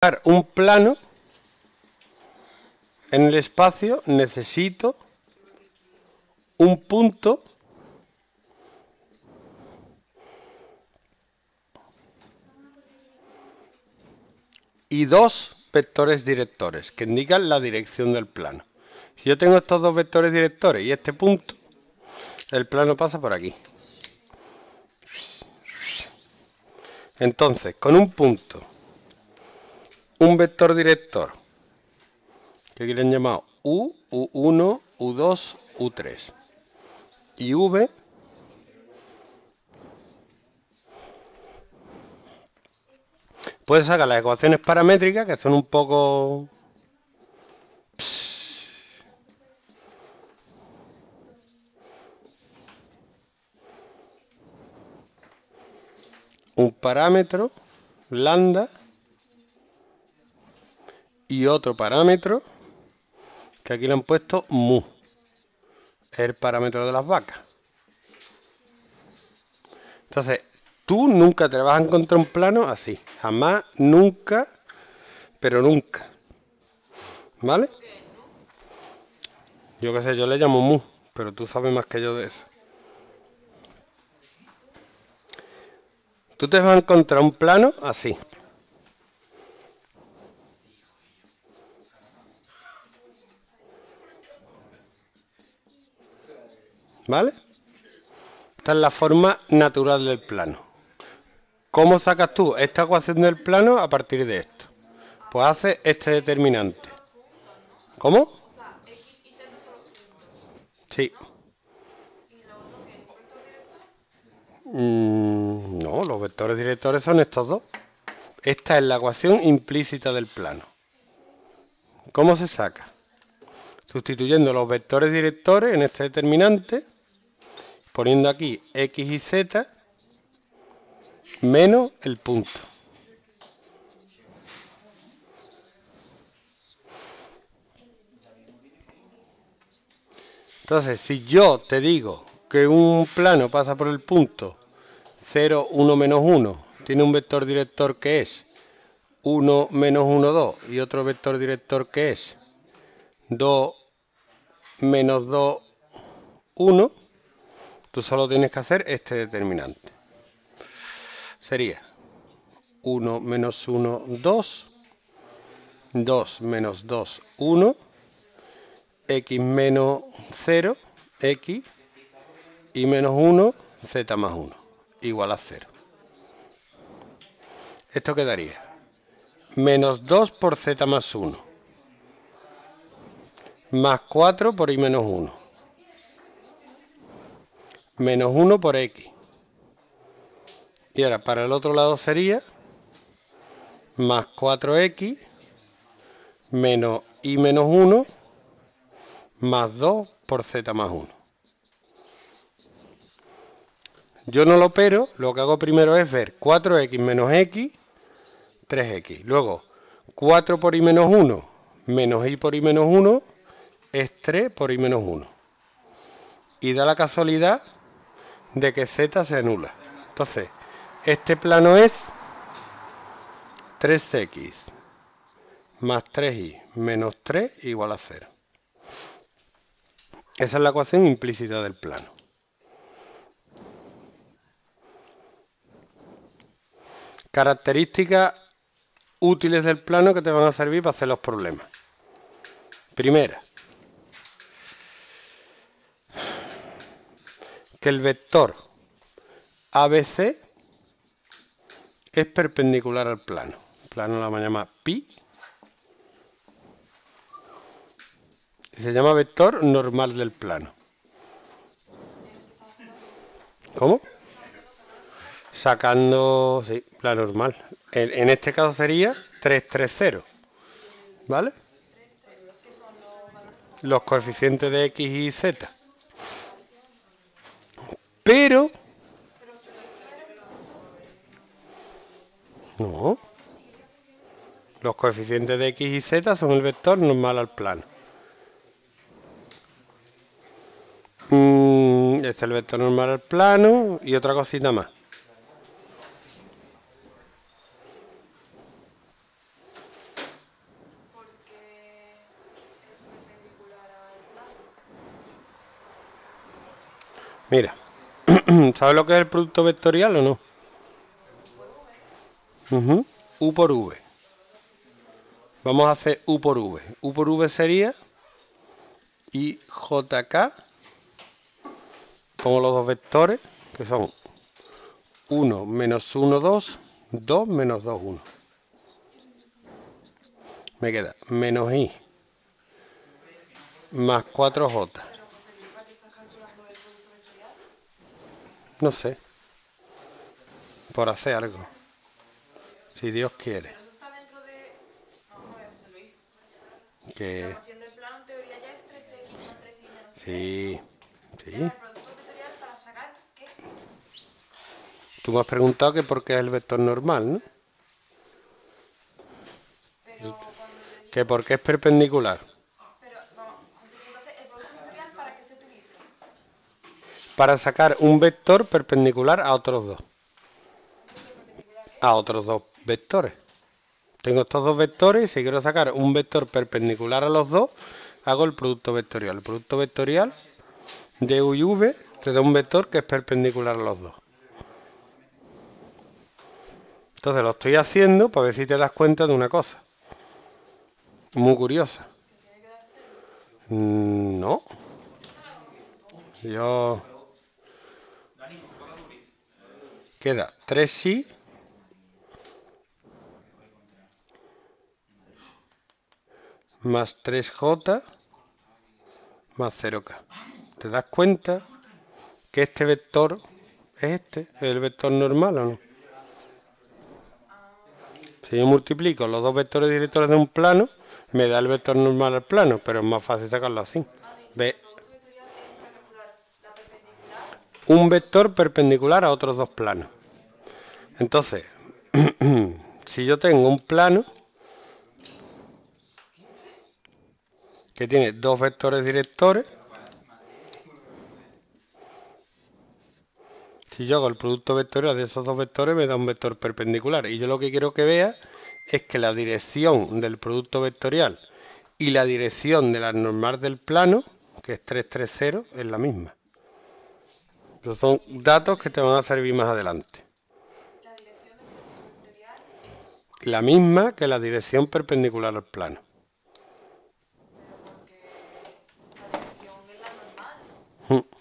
dibujar un plano en el espacio necesito un punto y dos vectores directores que indican la dirección del plano. Si yo tengo estos dos vectores directores y este punto, el plano pasa por aquí. Entonces, con un punto, un vector director, que aquí le han llamado U, U1, U2, U3, y V, puedes sacar las ecuaciones paramétricas, que son un poco... un parámetro, lambda, y otro parámetro, que aquí le han puesto mu, es el parámetro de las vacas. Entonces, tú nunca te vas a encontrar un plano así, jamás, nunca, pero nunca, ¿vale? Yo qué sé, yo le llamo mu, pero tú sabes más que yo de eso. Tú te vas a encontrar un plano así. ¿Vale? Esta es la forma natural del plano. ¿Cómo sacas tú esta ecuación del plano a partir de esto? Pues haces este determinante. ¿Cómo? Sí. No, los vectores directores son estos dos. Esta es la ecuación implícita del plano. ¿Cómo se saca? Sustituyendo los vectores directores en este determinante, poniendo aquí x y z menos el punto. Entonces, si yo te digo que un plano pasa por el punto 0, 1, menos 1, tiene un vector director que es 1, menos 1, 2, y otro vector director que es 2, menos 2, 1, tú solo tienes que hacer este determinante. Sería 1 menos 1, 2, 2 menos 2, 1, x menos 0, x, y menos 1, z más 1, igual a 0. Esto quedaría menos 2 por z más 1, más 4 por y menos 1, menos 1 por x. Y ahora para el otro lado sería más 4x menos y menos 1 más 2 por z más 1. Yo no lo opero, lo que hago primero es ver 4x menos x, 3x. Luego 4 por y menos 1 menos y por y menos 1 es 3 por y menos 1. Y da la casualidad de que z se anula. Entonces, este plano es 3x más 3y menos 3 igual a 0. Esa es la ecuación implícita del plano. Características útiles del plano que te van a servir para hacer los problemas. Primera, que el vector ABC es perpendicular al plano. El plano lo vamos a llamar pi. Y se llama vector normal del plano. ¿Cómo? Sacando, sí, la normal. En este caso sería 3, 3, 0. ¿Vale? Los coeficientes de x y z. Pero... no. Los coeficientes de x y z son el vector normal al plano. Este es el vector normal al plano y otra cosita más. Mira, ¿sabes lo que es el producto vectorial o no? U por V. Vamos a hacer U por V. U por V sería IJK. Pongo los dos vectores, que son 1 menos 1, 2, 2 menos 2, 1. Me queda menos I más 4J. No sé, por hacer algo. Si Dios quiere. Que... Sí, sí. Tú me has preguntado que por qué es el vector normal, ¿no? Que por qué es perpendicular. Para sacar un vector perpendicular a otros dos. A otros dos vectores. Tengo estos dos vectores y si quiero sacar un vector perpendicular a los dos, hago el producto vectorial. El producto vectorial de U y V te da un vector que es perpendicular a los dos. Entonces lo estoy haciendo para ver si te das cuenta de una cosa. Muy curiosa. No. Yo... Queda 3i más 3j más 0k. ¿Te das cuenta que este vector es el vector normal o no? Si yo multiplico los dos vectores directores de un plano, me da el vector normal al plano, pero es más fácil sacarlo así. ¿Ve? Un vector perpendicular a otros dos planos. Entonces, si yo tengo un plano que tiene dos vectores directores, si yo hago el producto vectorial de esos dos vectores me da un vector perpendicular. Y yo lo que quiero que vea es que la dirección del producto vectorial y la dirección de la normal del plano, que es 3, 3, 0, es la misma. Esos son datos que te van a servir más adelante. La misma que la dirección perpendicular al plano. Pero porque la dirección es la normal.